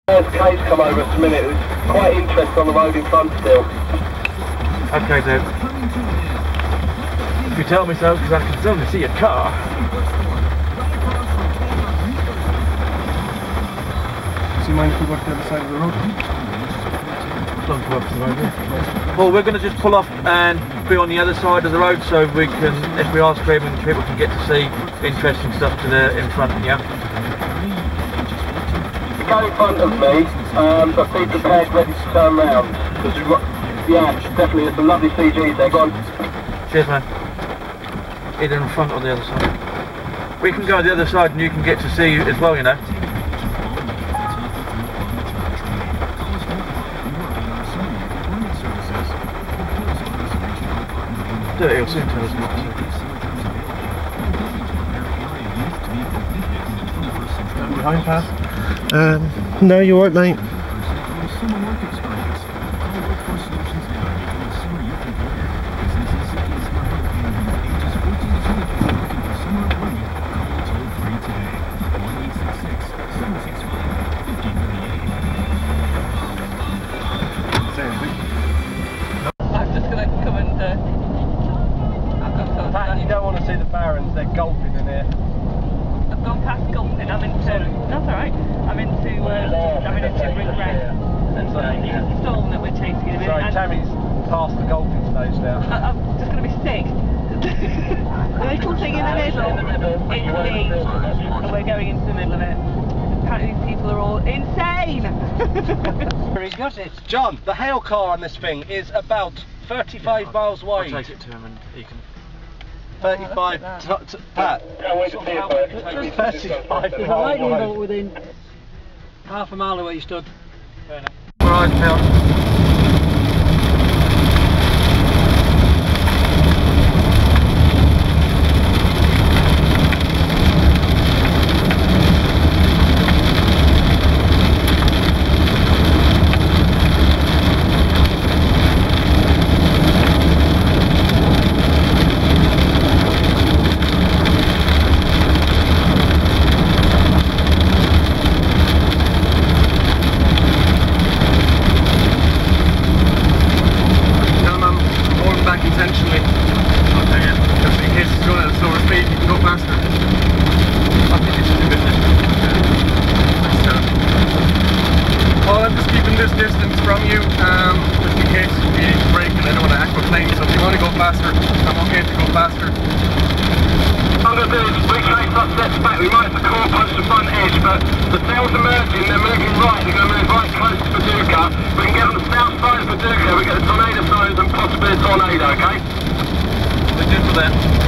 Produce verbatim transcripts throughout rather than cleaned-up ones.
There's a case come over at the minute. There's quite interest on the road in front still. Okay, Dave. If you tell me so, because I can suddenly see a car. Do you mind if we work the other side of the road? Don't go up to the road, yeah. Well, we're going to just pull off and be on the other side of the road so we can, if we are screaming, people can get to see interesting stuff to the in front, yeah? Go in front of me, um, but be prepared, ready to turn round. Because we've got, yeah, definitely, there's some lovely C Gs there, go on. Cheers, man. Either in front or the other side. We can go on the other side and you can get to see as well, you know. Do it, he'll soon tell us what to do. Behind pass? Um, no, you're right, mate. I'm just going to come and... Uh, Pat, you don't want to see the Barons, they're golfing in here. I've gone past golfing, I'm into... That's alright. I'm into... Uh, I'm into Ring Red. And uh, storm that we're chasing. Sorry, and Tammy's past the golfing stage now. I, I'm just going to be sick. The little thing in the middle is me, and we're going into the middle of it. Apparently these people are all insane! Very good. It's John, the hail car on this thing is about thirty-five yeah, miles wide. I'll take it to him and he can... thirty-five, oh, t t Pat. thirty-five There's a miles lightning wide. bolt within half a mile of where you stood. Fair enough. Alright, Phil. The sails are merging, they're moving right, they're going to move right close to Puducha. We can get on the south side of Puducha, we get the tornado signs and possibly a tornado, okay? We're good for that.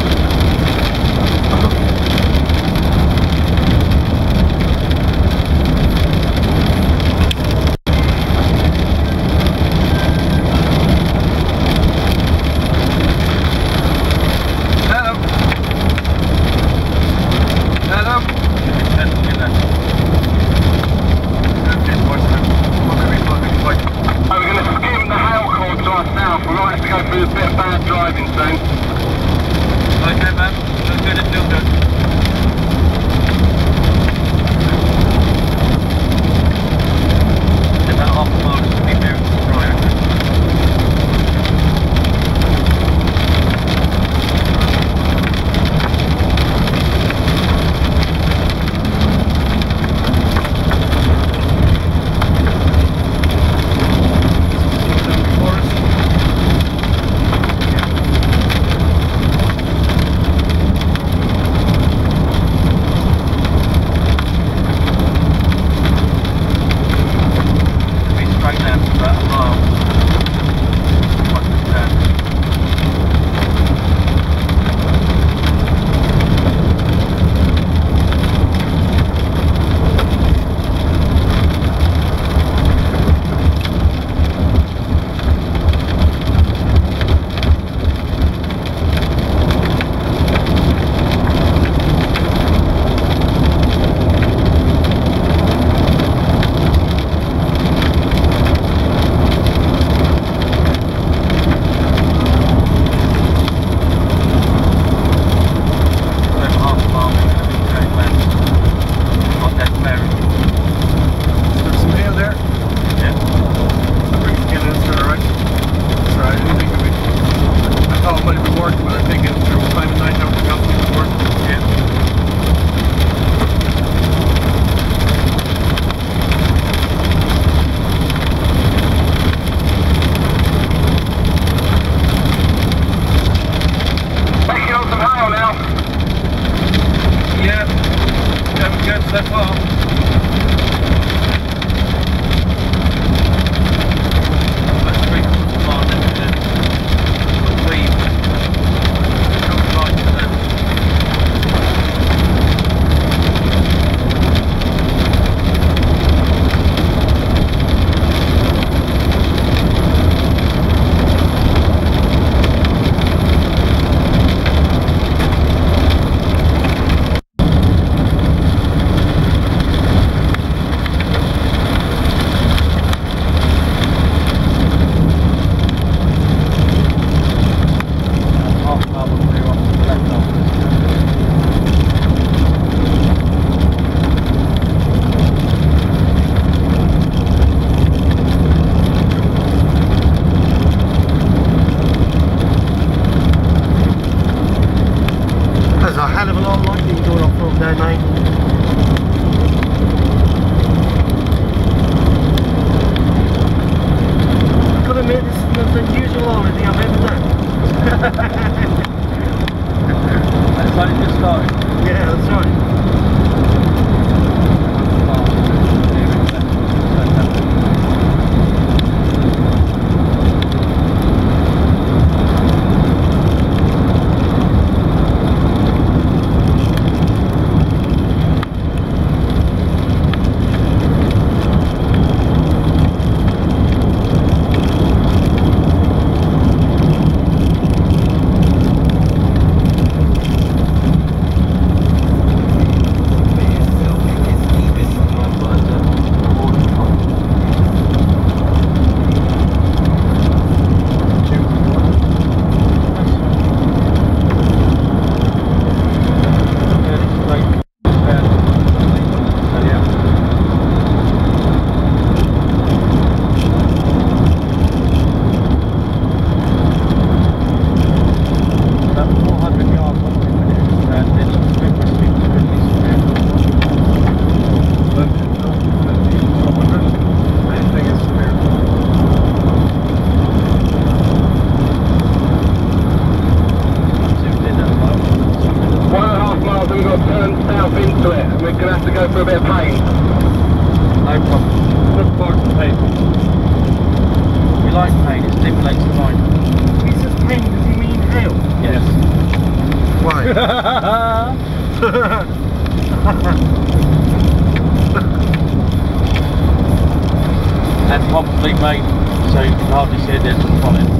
probably made, so you can hardly see it there on it.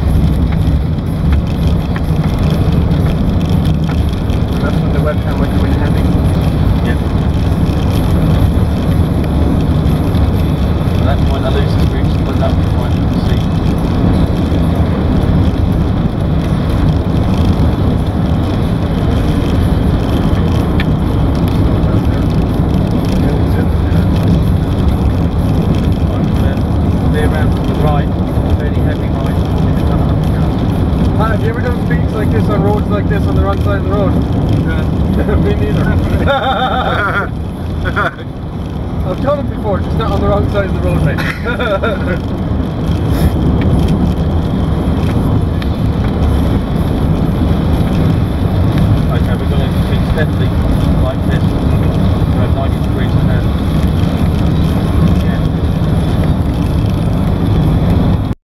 That's when the webcam went coming heavy. Yeah. At that point I lose the groups, but that would be fine to see. Have you ever done speeds like this on roads like this on the wrong side of the road? Yeah. Me neither. I've done it before, just not on the wrong side of the road, mate. Okay, we're going to be steadily like this.